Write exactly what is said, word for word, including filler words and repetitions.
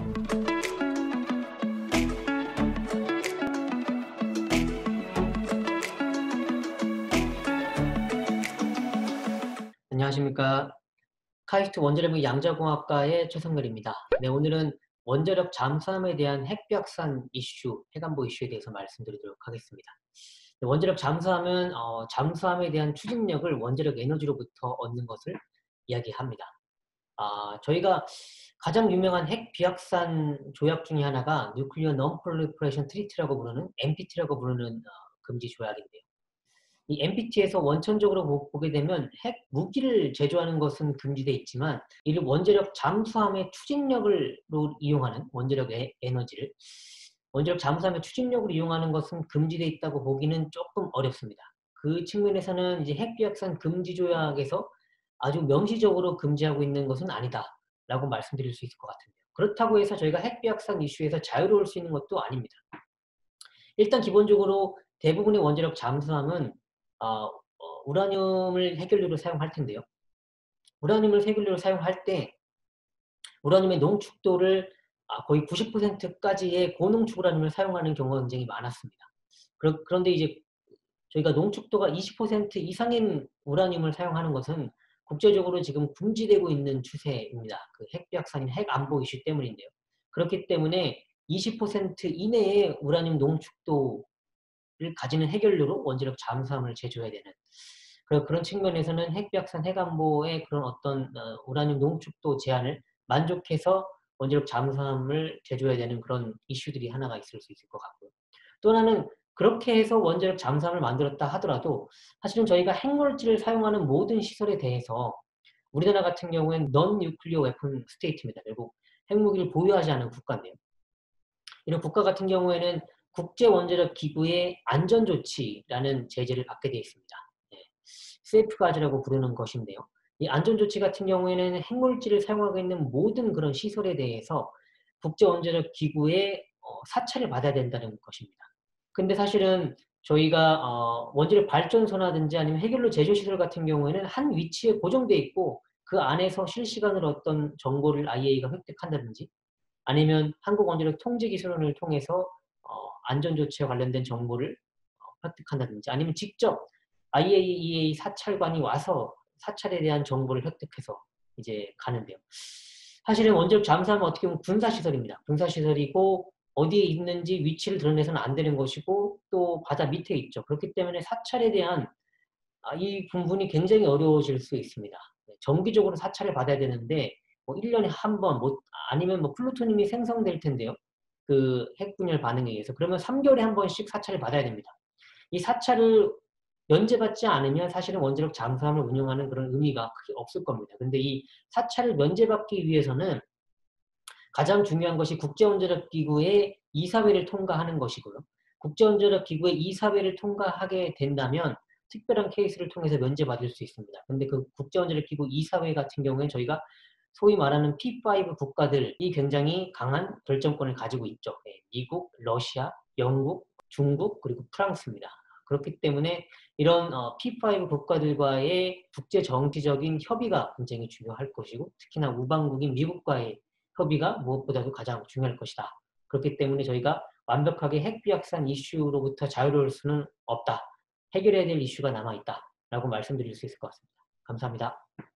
안녕하십니까. 카이스트 원자력의 양자공학과의 최성렬입니다. 네, 오늘은 원자력 잠수함에 대한 핵비확산 이슈, 핵안보 이슈에 대해서 말씀드리도록 하겠습니다. 네, 원자력 잠수함은 어, 잠수함에 대한 추진력을 원자력 에너지로부터 얻는 것을 이야기합니다. 아, 저희가 가장 유명한 핵비확산 조약 중에 하나가 뉴클리어 non-proliferation treaty라고 부르는 엠피티라고 부르는 어, 금지 조약인데요. 이 엠피티에서 원천적으로 보, 보게 되면 핵 무기를 제조하는 것은 금지되어 있지만 이를 원자력 잠수함의 추진력을 이용하는 원자력 에, 에너지를 원자력 잠수함의 추진력을 이용하는 것은 금지되어 있다고 보기는 조금 어렵습니다. 그 측면에서는 이제 핵비확산 금지 조약에서 아주 명시적으로 금지하고 있는 것은 아니다라고 말씀드릴 수 있을 것 같은데요. 그렇다고 해서 저희가 핵비확산 이슈에서 자유로울 수 있는 것도 아닙니다. 일단 기본적으로 대부분의 원자력 잠수함은 어, 어, 우라늄을 해결료로 사용할 텐데요. 우라늄을 해결료로 사용할 때 우라늄의 농축도를 아, 거의 구십 퍼센트까지의 고농축 우라늄을 사용하는 경우가 굉장히 많았습니다. 그러, 그런데 이제 저희가 농축도가 이십 퍼센트 이상인 우라늄을 사용하는 것은 국제적으로 지금 금지되고 있는 추세입니다. 그 핵비확산인 핵안보 이슈 때문인데요. 그렇기 때문에 이십 퍼센트 이내의 우라늄 농축도 를 가지는 해결료로 원자력 잠수함을 제조해야 되는 그런 측면에서는 핵비확산 핵안보의 그런 어떤 우라늄 농축도 제한을 만족해서 원자력 잠수함을 제조해야 되는 그런 이슈들이 하나가 있을 수 있을 것 같고요. 또 하나는 그렇게 해서 원자력 잠수함을 만들었다 하더라도 사실은 저희가 핵물질을 사용하는 모든 시설에 대해서 우리나라 같은 경우에는 non nuclear weapon state입니다. 결국 핵무기를 보유하지 않은 국가인데요. 이런 국가 같은 경우에는 국제원자력기구의 안전조치라는 제재를 받게 되어 있습니다. 네. 세이프가드라고 부르는 것인데요. 이 안전조치 같은 경우에는 핵물질을 사용하고 있는 모든 그런 시설에 대해서 국제원자력기구의 어, 사찰을 받아야 된다는 것입니다. 근데 사실은 저희가 어, 원자력 발전소라든지 아니면 해결료 제조시설 같은 경우에는 한 위치에 고정되어 있고 그 안에서 실시간으로 어떤 정보를 아이에이이가 획득한다든지 아니면 한국원자력통제기술원을 통해서 어, 안전조치와 관련된 정보를 어, 획득한다든지 아니면 직접 아이에이이에이 사찰관이 와서 사찰에 대한 정보를 획득해서 이제 가는데요. 사실은 원자력 잠수함은 어떻게 보면 군사시설입니다. 군사시설이고 어디에 있는지 위치를 드러내서는 안 되는 것이고 또 바다 밑에 있죠. 그렇기 때문에 사찰에 대한 아, 이 부분이 굉장히 어려워질 수 있습니다. 정기적으로 사찰을 받아야 되는데 뭐 일 년에 한 번, 뭐 아니면 뭐 플루토늄이 생성될 텐데요. 그 핵분열 반응에 의해서. 그러면 삼 개월에 한 번씩 사찰을 받아야 됩니다. 이 사찰을 면제받지 않으면 사실은 원자력 잠수함을 운영하는 그런 의미가 크게 없을 겁니다. 근데 이 사찰을 면제받기 위해서는 가장 중요한 것이 국제원자력기구의 이사회를 통과하는 것이고요. 국제원자력기구의 이사회를 통과하게 된다면 특별한 케이스를 통해서 면제받을 수 있습니다. 근데 그 국제원자력기구 이사회 같은 경우에 저희가 소위 말하는 피 파이브 국가들이 굉장히 강한 결정권을 가지고 있죠. 미국, 러시아, 영국, 중국, 그리고 프랑스입니다. 그렇기 때문에 이런 피 파이브 국가들과의 국제정치적인 협의가 굉장히 중요할 것이고 특히나 우방국인 미국과의 협의가 무엇보다도 가장 중요할 것이다. 그렇기 때문에 저희가 완벽하게 핵비확산 이슈로부터 자유로울 수는 없다. 해결해야 될 이슈가 남아있다. 라고 말씀드릴 수 있을 것 같습니다. 감사합니다.